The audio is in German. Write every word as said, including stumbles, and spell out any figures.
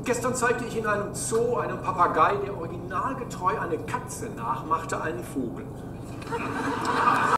Gestern zeigte ich in einem Zoo einem Papagei, der originalgetreu eine Katze nachmachte, einen Vogel.